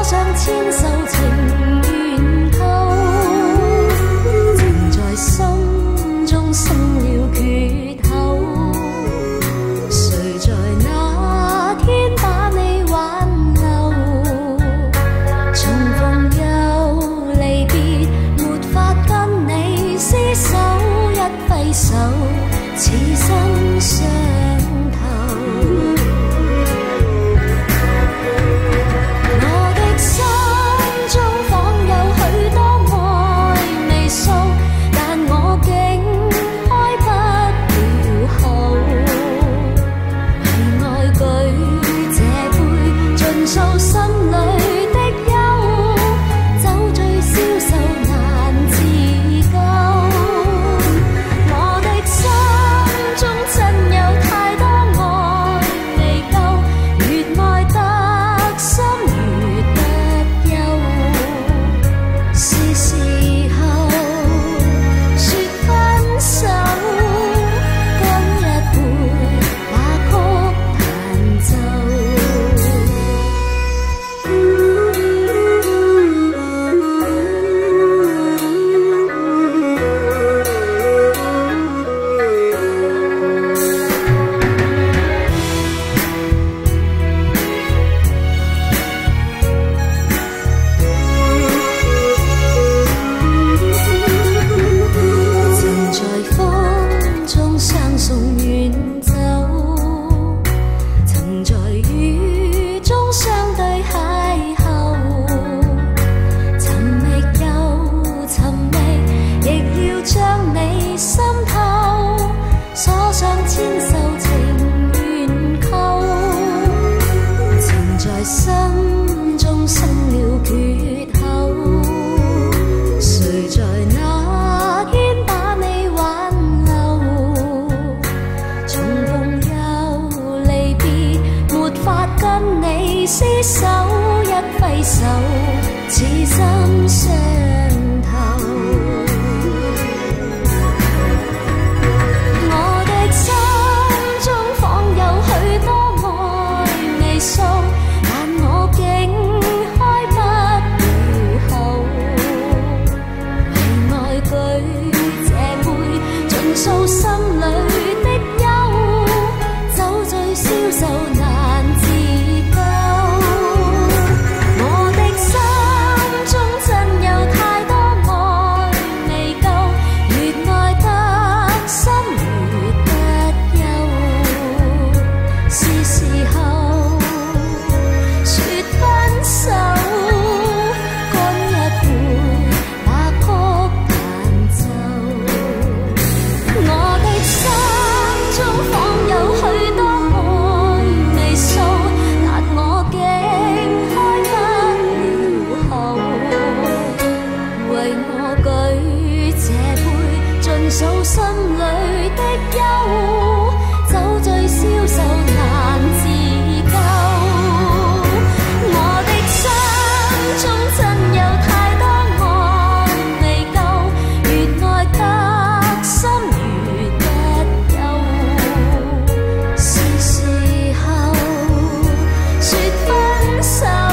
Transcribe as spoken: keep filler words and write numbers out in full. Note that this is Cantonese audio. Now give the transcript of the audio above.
上千首情缘扣，情在心中生了缺口。谁在那天把你挽留？重逢又离别，没法跟你厮守，一挥手，此生相投。我的心中仿有許多愛未訴，但我竟開不了口。為愛舉這杯，盡訴心裏的憂，酒醉消愁難自救。我的心中真有太多愛未夠，越愛得深越得憂。是時候說分手，乾一杯，把曲彈奏。曾在風中相送遠走，曾在雨中相對邂逅。尋覓又尋覓，亦要將你心透，鎖上千首情緣扣。情在心中生了缺口，誰在那天把你挽留？重逢又離別，沒法跟你厮守，一揮手，此心相投。我的心中仿有許多愛未訴，但我竟開不了口。為愛舉這杯，盡訴心裏的憂，酒醉消愁難自救。我的心中真有太多愛未夠，越愛得深越得憂。是時候說分手，乾一杯，把曲彈奏。我的心中仿有許多愛未訴，但我竟開不了口。為我舉這杯，盡訴心裏的憂，酒醉消愁難自救。我的心中真有太多愛未夠，越愛得深越得憂。是時候說分手。